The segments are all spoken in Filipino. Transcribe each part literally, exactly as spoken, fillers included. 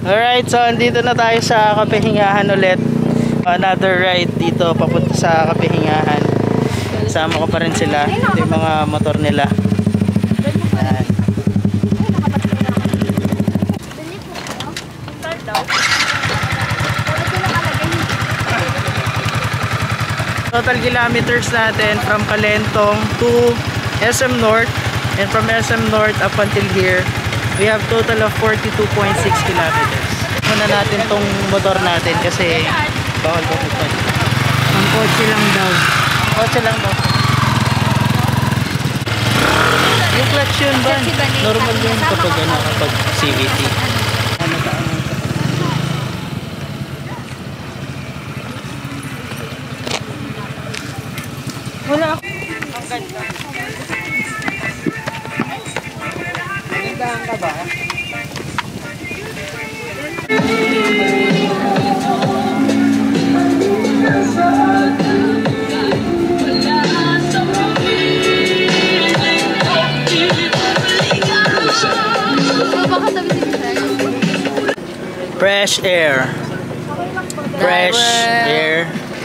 Alright, so andito na tayo sa Kapihingahan ulit. Another ride dito papunta sa Kapihingahan. Kasama ko pa rin sila. Ito yung mga motor nila. Ayan. Total kilometers natin from Calentong to S M North, and from S M North up until here we have total of forty-two point six kilometers. Muna natin tong motor natin kasi bawal bukod. Ang kotse lang daw. Kotse lang daw. Yung clutch yun ba? Normal yun kapag ano, kapag C V T. Wala ako. Ang ganda. Nandahan ka ba? Fresh air. Fresh air.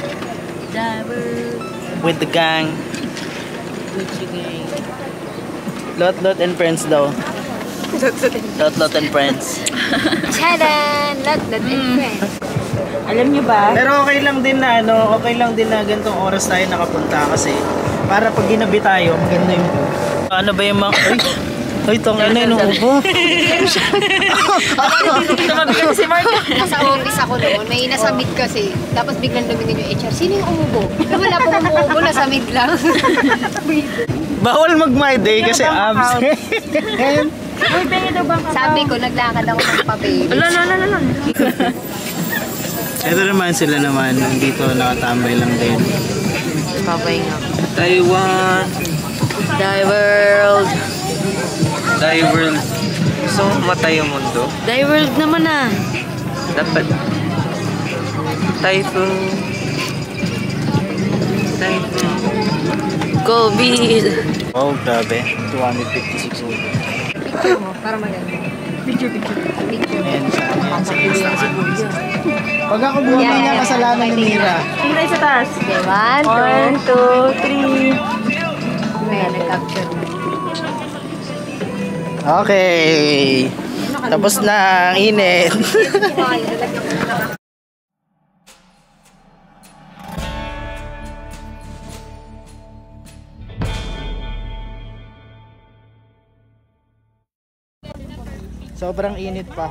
With the gang. With the gang. Lot Lot and friends daw. Lot Lot and friends. Charan! Lot Lot and friends. Alam nyo ba? Pero okay lang din na ano, okay lang din na ganitong oras tayo nakapunta kasi para pag ginabi tayo, maganda yung view. Ano ba yung mga... Ay! Ay, tong ina yung ubo. Tumabigan si Mark. Nasa office ako noon, may nasamid kasi. Tapos biglang lumingin yung H R. Sino yung umubo? Pero wala pong umubo, nasamid lang. Bawal mag-my day kasi abs. Sabi ko, naglakad ako ng pa-baby. Ala, ala, ala, ala. Ito naman sila naman, dito nakatambay lang din. Papahinga. Taiwan. Die World. Die World. Gusto mo matay yung mundo? Die World naman ah. Dapat. Typhoon. Typhoon. COVID. Wow, grabe. two hundred fifty-six ulit. Picture mo, para maganda. Picture, picture. Picture. Ayan, ayan sa Instagram. Pag ako bumaba niya, kasalanan ni Mira. Tingnan tayo sa taas. Okay, one, One, two, three. Ayan, nag-capture mo. Okay. Tapos na ang init. Sobrang init pa.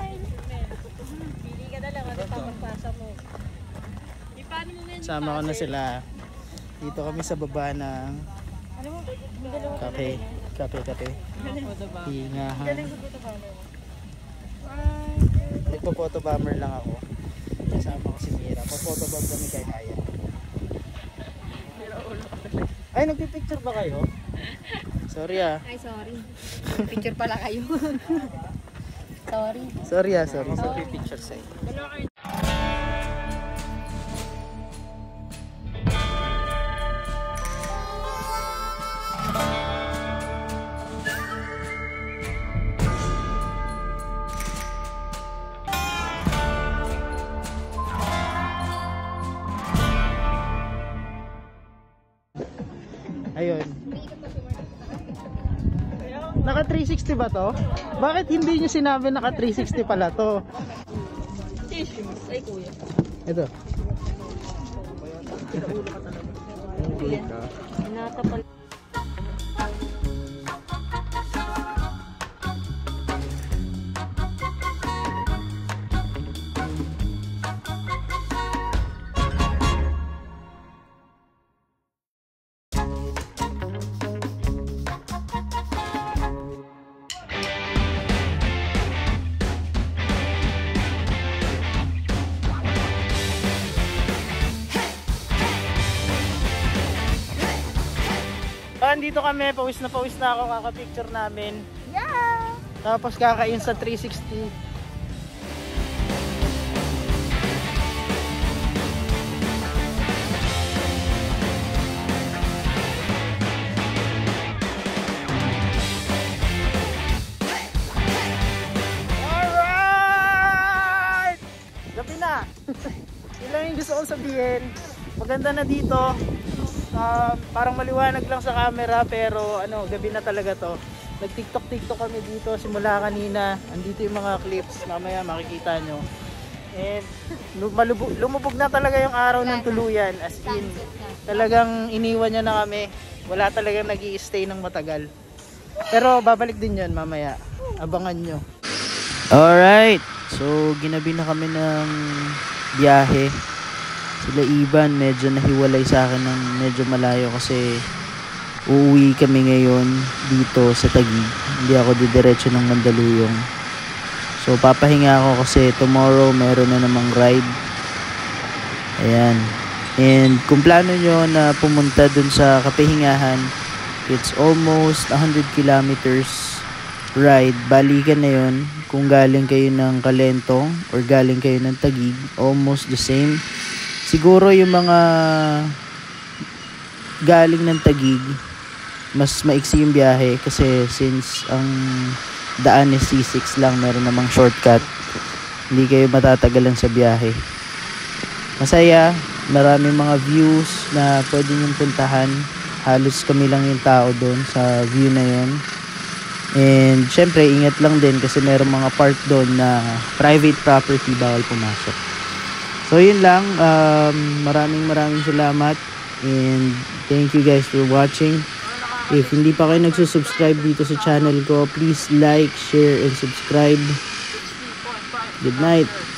Sama ko na sila. Dito kami sa baba ng kape. Kape, kape. Hingahan. Nagpo-photo bomber lang ako. Kasama ko si Mira. Pa-photo bomb kami kay Aya. Ay, nagpipicture ba kayo? Sorry ah. Ay, sorry. Picture pala kayo. Sorry. Sorry ah, sorry. Sorry, picture sa'yo. Ayun. Naka three sixty ba to? Bakit hindi nyo sinabi naka three sixty pala to? Ay, kuya. Ito. Natapal. Andito kami, pawis na pawis na ako, kaka-picture namin. Yeah! Tapos kakain sa three sixty. Alright! mamaya. Yun lang yung gusto kong sabihin. Maganda na dito. Um, parang maliwanag lang sa camera pero ano, gabi na talaga to. Nag-tiktok tiktok kami dito simula kanina. Andito yung mga clips, mamaya makikita nyo. And lumubog, lumubog na talaga yung araw ng tuluyan. As in, talagang iniwan niya na kami. Wala talagang nag-i-stay ng matagal. Pero babalik din yun mamaya. Abangan nyo. Alright, so ginabi na kami ng biyahe. Sila Ivan medyo nahiwalay sa akin ng medyo malayo kasi uuwi kami ngayon dito sa Taguig. Hindi ako didiretso ng Mandaluyong. So papahinga ako kasi tomorrow meron na namang ride. Ayan. And kung plano nyo na pumunta dun sa kapahingahan, it's almost one hundred kilometers ride. Balikan na yun kung galing kayo ng Kalentong or galing kayo ng Taguig. Almost the same. Siguro yung mga galing ng Taguig, mas maiksi yung biyahe kasi since ang daan is C six lang, meron namang shortcut. Hindi kayo matatagalan sa biyahe. Masaya, maraming mga views na pwede nyong puntahan. Halos kami lang yung tao doon sa view na yun. And syempre, ingat lang din kasi meron mga part doon na private property, bawal pumasok. So yun lang, um, maraming maraming salamat and thank you guys for watching. If hindi pa kayo nagsusubscribe dito sa channel ko, please like, share, and subscribe. Good night.